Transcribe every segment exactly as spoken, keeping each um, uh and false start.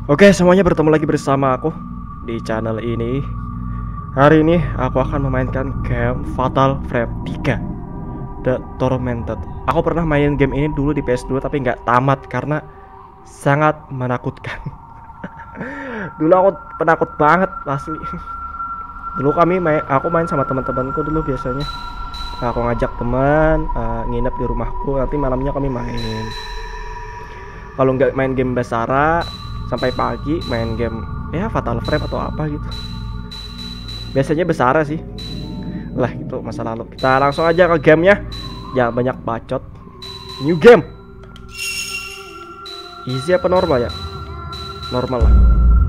Oke, semuanya bertemu lagi bersama aku di channel ini. Hari ini aku akan memainkan game Fatal Frame tiga The Tormented. Aku pernah main game ini dulu di P S dua tapi nggak tamat karena sangat menakutkan. Dulu aku penakut banget asli. Dulu kami main, aku main sama teman-temanku dulu biasanya. Aku ngajak teman uh, nginep di rumahku, nanti malamnya kami main. Kalau nggak main game Basara sampai pagi main game ya Fatal Frame atau apa gitu. Biasanya Basara sih. Lah itu masa lalu. Kita langsung aja ke gamenya. Jangan banyak bacot. New game. Easy apa normal ya? Normal lah.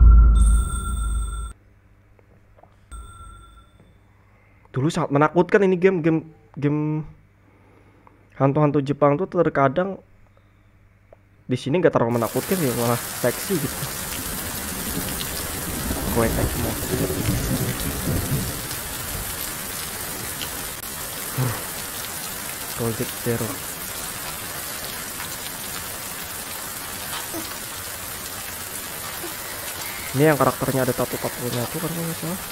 Dulu sangat menakutkan ini game game game hantu-hantu Jepang tuh terkadang di sini nggak terlalu menakutkan ya, malah seksi gitu. Gue tek semua. Project Zero. Ini yang karakternya ada tato-tatonya tuh kan nggak salah.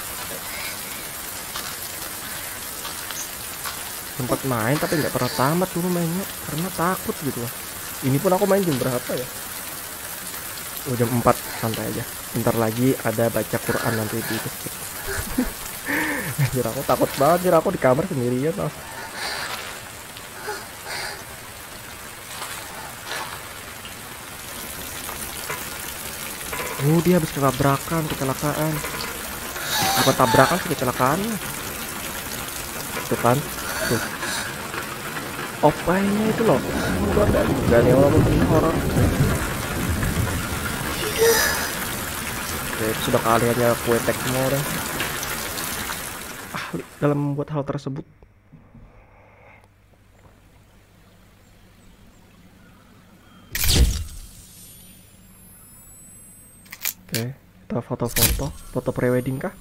Sempat main tapi nggak pernah tamat dulu mainnya karena takut gitu lah. Ini pun aku main jam berapa ya? Oh, jam empat, santai aja. Bentar lagi ada baca Quran nanti di masjid. Anjir, aku takut banget, anjir, aku di kamar sendirian loh. Oh, dia habis ketabrakan, kecelakaan. Bukan tabrakan sih, kecelakaan. Tuh kan, tuh. Opanya itu loh. Gak nih orang mungkin horor. Oke, itu sudah keahliannya kue tek semua orang. Ahli dalam membuat hal tersebut. Oke, kita foto-foto, foto prewedding kah?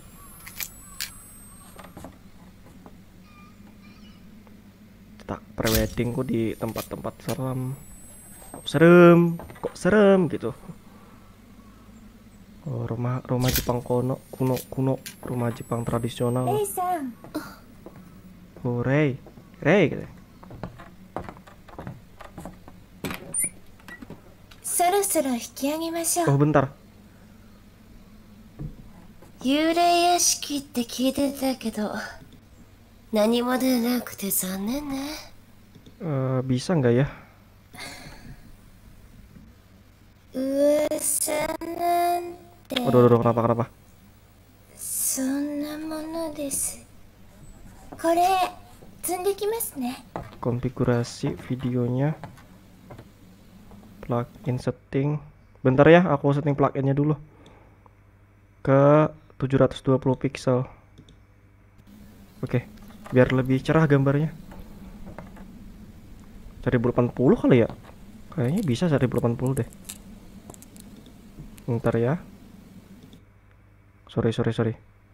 Tak preweddingku di tempat-tempat serem. Kok serem, kok serem gitu. Oh, rumah rumah Jepang kuno, kuno kuno, rumah Jepang tradisional. Oh, Rei, Rei gitu. Oh, bentar. 幽霊屋敷って聞いてたけど何も出なくて残念ね。 Uh, bisa nggak ya? 噂なんて Aduh, aduh, kenapa, kenapa? そんなものです。これ積んできますね。 Konfigurasi videonya, plugin setting. Bentar ya, aku setting pluginnya dulu ke tujuh ratus dua puluh pixel. Oke, biar lebih cerah gambarnya. seribu delapan puluh kali ya? Kayaknya bisa seribu delapan puluh deh. Bentar ya. Sorry, sorry, sorry.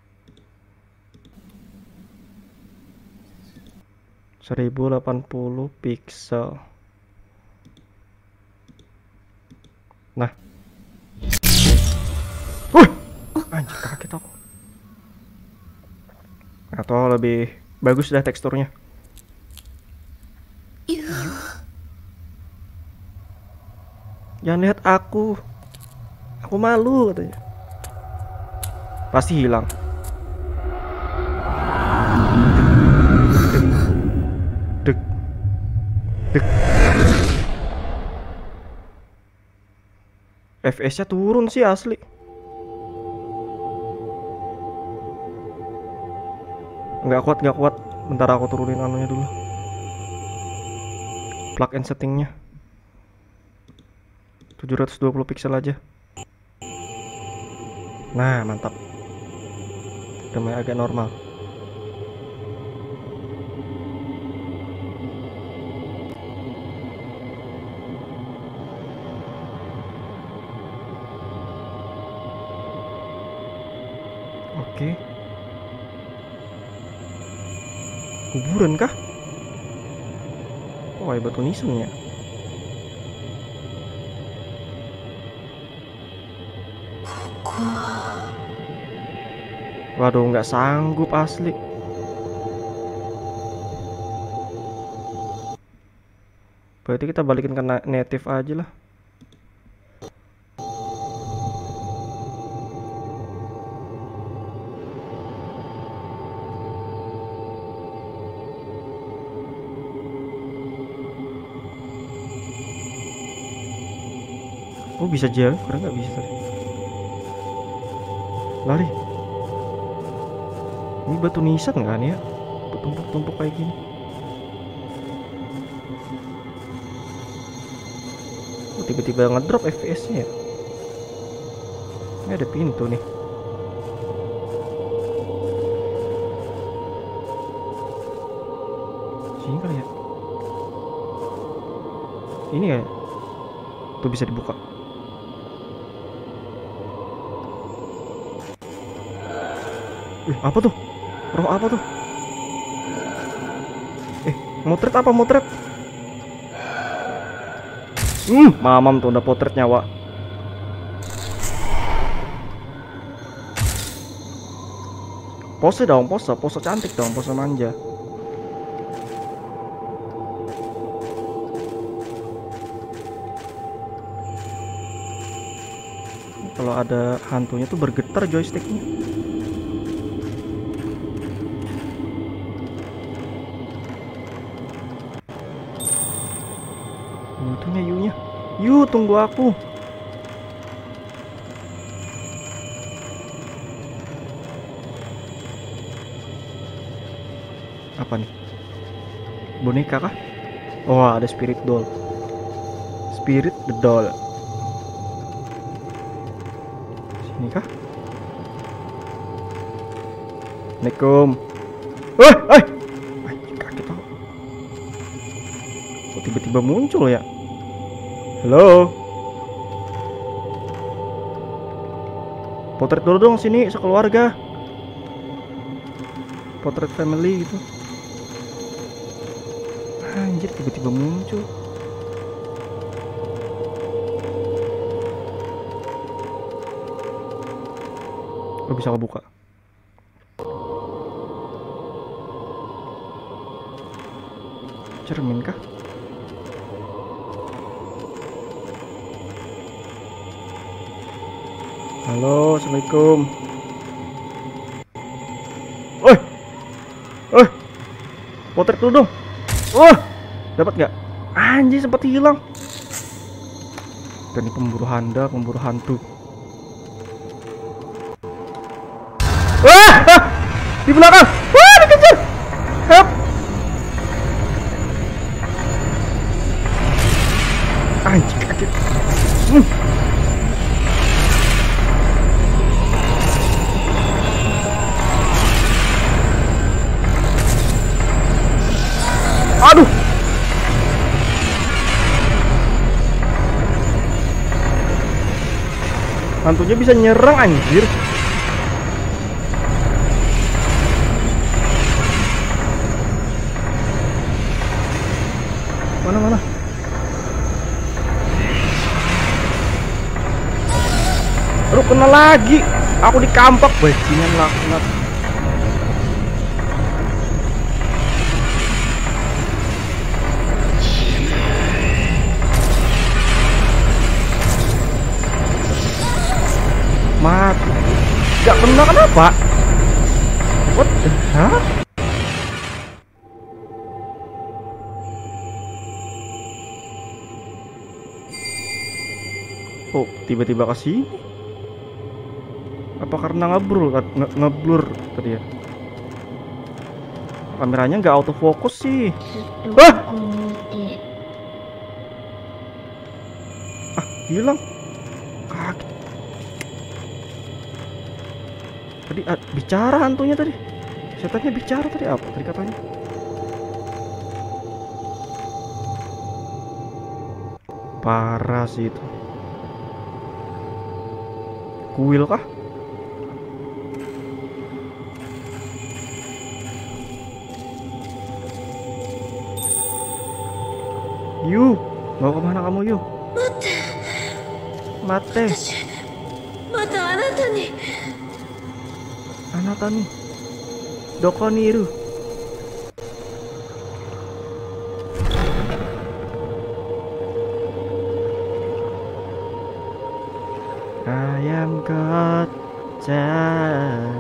seribu delapan puluh pixel. Nah. Wuh! Anjir, kaget aku. Atau lebih bagus dah teksturnya. Jangan lihat aku. Aku malu katanya. Pasti hilang. Dek. Dek. F P S-nya turun sih asli. Nggak kuat, nggak kuat. Bentar aku turunin anunya dulu. Plug-in settingnya tujuh ratus dua puluh pixel aja. Nah, mantap. Udah mulai agak normal. Oke. Kuburan kah? Oh, batu nisan ya. Waduh, nggak sanggup asli. Berarti kita balikin ke native aja lah. Oh, bisa jalan, kurang nggak bisa tadi. Lari. Ini batu nisan kan ya? Tumpuk-tumpuk kayak gini. Oh, tiba-tiba ngedrop F P S-nya ya. Ini ada pintu nih. Sini kali ya. Ini ya. Tuh bisa dibuka. Eh, apa tuh? Roh apa tuh? Eh, motret apa motret? Hmm, mamam tuh udah potret nyawa. Pose dong, pose, pose cantik dong, pose manja. Kalau ada hantunya tuh bergetar joysticknya. Itunya Yu-nya. Yu, tunggu aku. Apa nih? Boneka kah? Oh, ada spirit doll. Spirit the doll. Sini kah? Assalamualaikum. Eh, eh. Anjing, kaget tau. Kok tiba-tiba muncul ya? Halo. Potret dulu dong sini sekeluarga. Potret family gitu. Anjir, tiba-tiba muncul. Oh, bisa kebuka. Cermin kah? Halo, assalamualaikum. Oi, oi, potret dulu dong. Oh, dapat nggak? Anjir, sempat hilang. Dan ini pemburu handa, pemburu hantu. Wah, ah, di belakang. Wah, dikejar. Help. Anjir, kaget. Hmm. Aduh. Hantunya bisa nyerang anjir. Mana mana? Aduh, kena lagi. Aku dikampak bajingan laknat. Mati. Gak kena kenapa? What the hell? Oh, tiba-tiba kasih. Apa karena ngeblur nge ngeblur tadi ya? Kameranya nggak autofocus sih. Ah! Ah, hilang. Kaget. Tadi ah, bicara hantunya tadi. Setannya bicara tadi apa tadi katanya? Parah sih itu. Kuil kah? Yu, mau kemana kamu Yu? Mate. とあなたに。 あなたにどこにいる。Ayam gocap.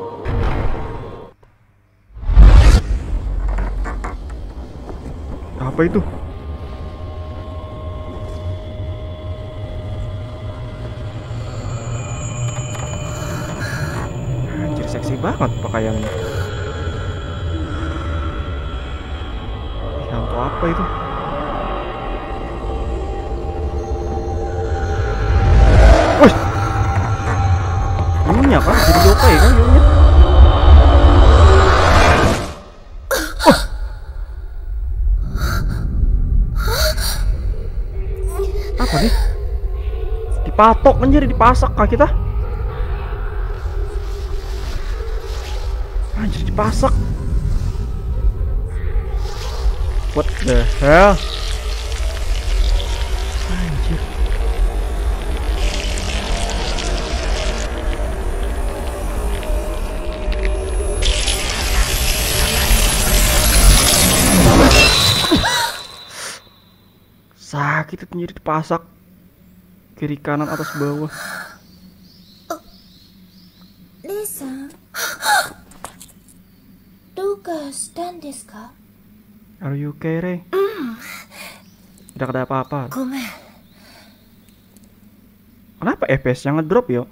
Apa itu? Anjir, seksi banget pakaiannya. Yang apa itu? Wih, Yunya kan jadi yokai kan Yunya. Apa nih? Dipatok menjadi dipasak kah kita? Anjir, dipasak. What the hell? Anjir. Sakit itu menjadi dipasak. Kiri kanan atas bawah. Rei-san, どうかしたんですか? Are you okay, Rei? Tidak ada apa-apa. ごめん。 Kenapa F P S-nya ngedrop yo?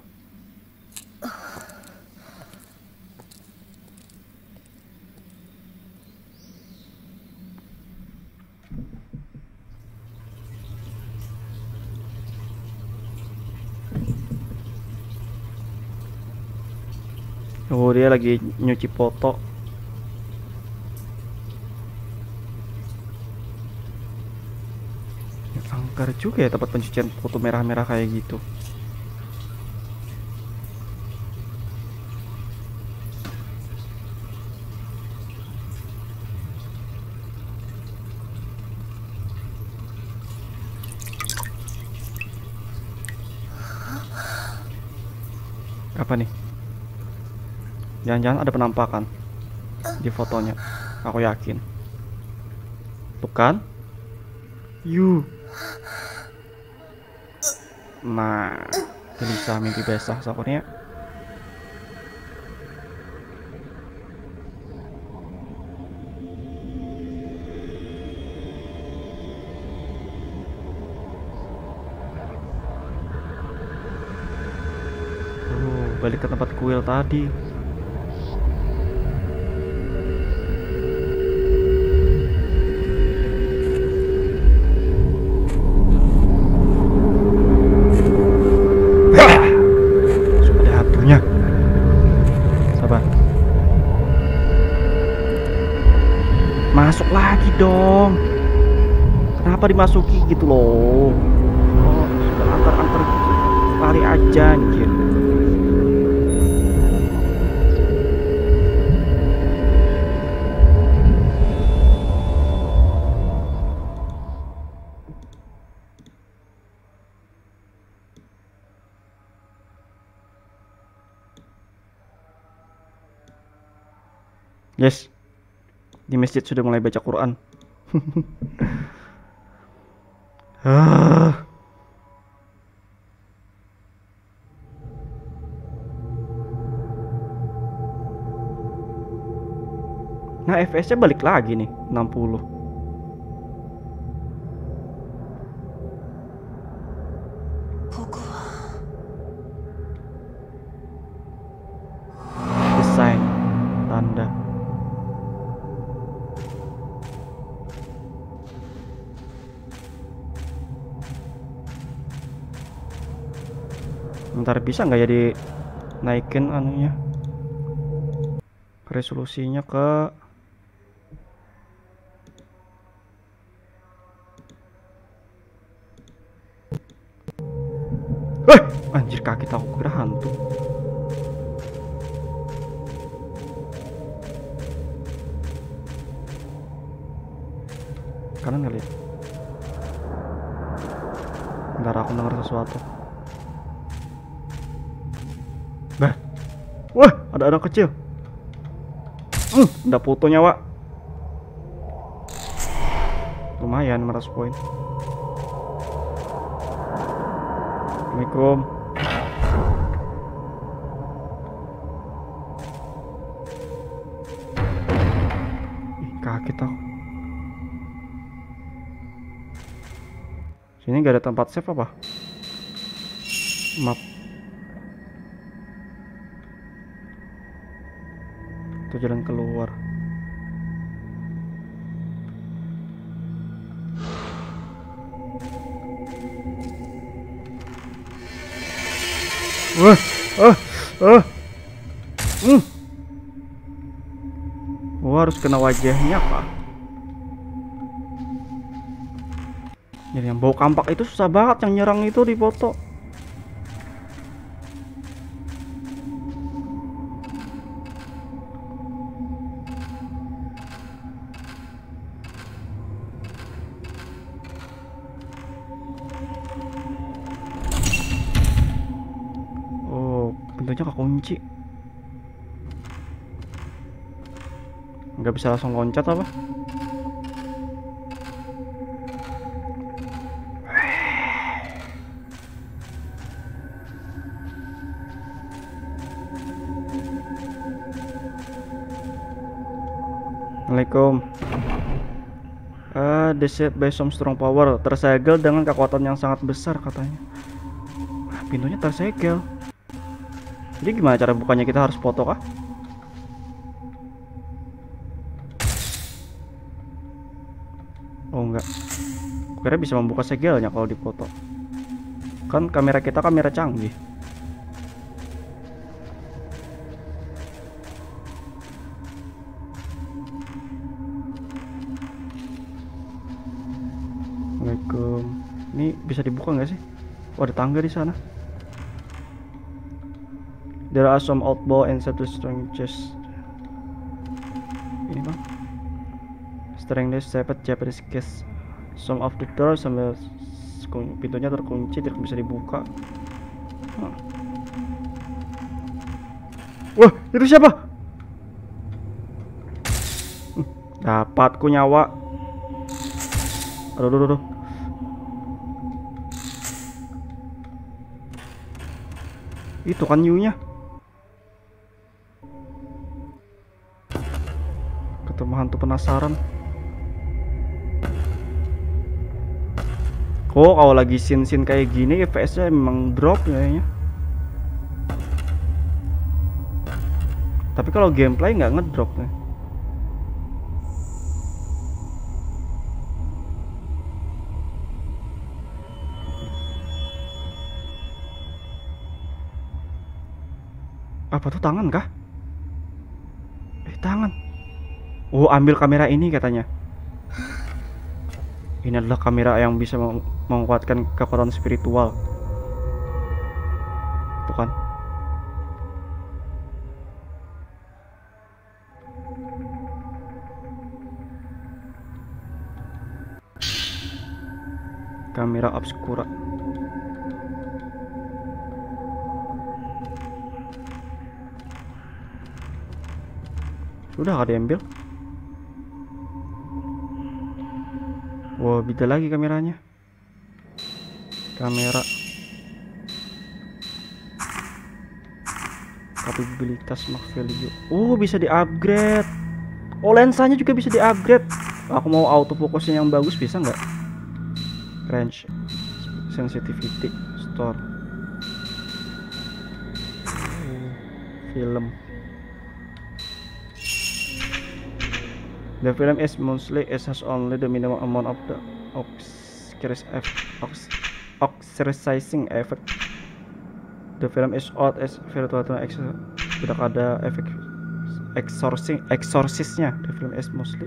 Oh, dia lagi nyuci foto. Angker juga ya tempat pencucian foto merah-merah kayak gitu. Apa nih? Jangan-jangan ada penampakan di fotonya. Aku yakin. Bukan? You. Nah, gelisah mimpi basah sakurnya. Uh, balik ke tempat kuil tadi. Masuk lagi dong. Kenapa dimasuki gitu loh? Oh, sudah antar-antar gitu. Lari aja anjir. Yes. Di masjid sudah mulai baca Quran. Ah. Nah, F P S-nya balik lagi nih, enam puluh. Desain tanda. Ntar bisa nggak ya dinaikin anunya, resolusinya ke eh anjir, kaki aku kira hantu. Kanan kali ya? Ntar aku dengar sesuatu. Bah. Wah, ada anak kecil. Hmm, udah foto nyawa. Lumayan lima ratus poin. Assalamualaikum. Ih, kaget aku. Sini gak ada tempat save apa? Map. Itu jalan keluar. Wah, ah, ah, hmm. Wah, harus kena wajahnya apa? Jadi yang bau kampak itu susah banget yang nyerang itu di foto. Oh, pintunya kekunci. Nggak bisa langsung loncat apa? Assalamualaikum. Ah, deceived by some strong power, tersegel dengan kekuatan yang sangat besar katanya. Ah, pintunya tersegel. Jadi gimana cara bukanya? Kita harus foto kah? Oh enggak. Kira bisa membuka segelnya kalau dipoto. Kan kamera kita kamera canggih. Assalamualaikum. Ini bisa dibuka nggak sih? Oh, ada tangga di sana. There are some outbow and satu strong chest. Ini bang. Strength seven Japanese case. Some of the door sambil pintunya terkunci, tidak bisa dibuka. Huh. Wah, itu siapa? Hmm, dapatku nyawa. Aduh, aduh, aduh. Itu kan Yu-nya. Ketemu hantu penasaran. Oh, kalau lagi scene-scene kayak gini F P S-nya memang drop kayaknya. Tapi kalau gameplay nggak ngedrop nih. Apa tuh, tangan kah? Eh, tangan. Oh, ambil kamera ini katanya. Ini adalah kamera yang bisa meng menguatkan kekuatan spiritual. Tuh kan. Kamera obscura. Sudah ada ambil. Wow, beda lagi kameranya. Kamera kapabilitas max value. Oh, bisa di-upgrade. Oh, lensanya juga bisa di-upgrade. Aku mau autofocusnya yang bagus, bisa nggak? Range, sensitivity, store, film. The film is mostly it has only the minimum amount of the oxidizing effect. The film is odd as virtual exorcism. Tidak ada efek exorcising exorcisnya. The film is mostly.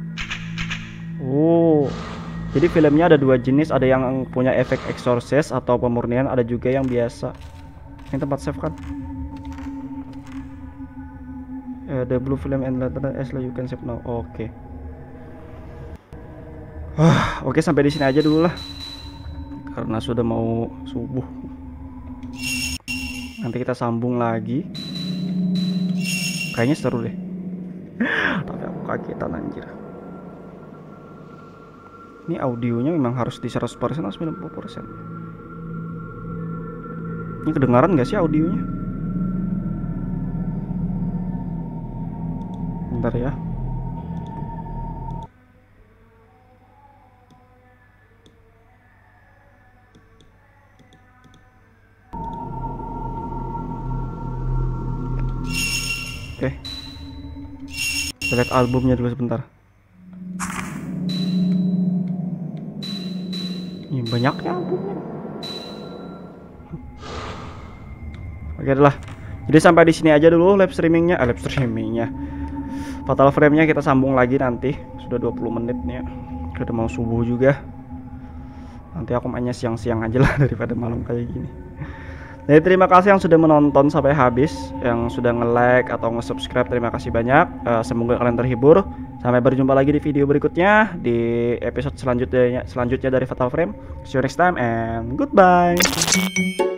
Oh, jadi filmnya ada dua jenis, ada yang punya efek exorcist atau pemurnian, ada juga yang biasa. Ini tempat save kan? Uh, the blue film and later as you can save now. Oke. Okay. Ah, oke okay, sampai di sini aja dulu lah. Karena sudah mau subuh. Nanti kita sambung lagi. Kayaknya seru deh. Tapi aku kagetan anjir. Ini audionya memang harus di seratus persen atau sembilan puluh persen. Ini kedengaran gak sih audionya? Bentar ya. Oke, kita lihat albumnya dulu sebentar. Ini banyaknya albumnya. Oke lah. Jadi sampai di sini aja dulu live streamingnya, eh, live streamingnya. Fatal Frame-nya kita sambung lagi nanti. Sudah dua puluh menit nih ya. Udah mau subuh juga. Nanti aku mainnya siang-siang aja lah daripada malam kayak gini. Jadi terima kasih yang sudah menonton sampai habis, yang sudah nge-like atau nge-subscribe, terima kasih banyak. uh, Semoga kalian terhibur. Sampai berjumpa lagi di video berikutnya, di episode selanjutnya selanjutnya dari Fatal Frame. See you next time and goodbye.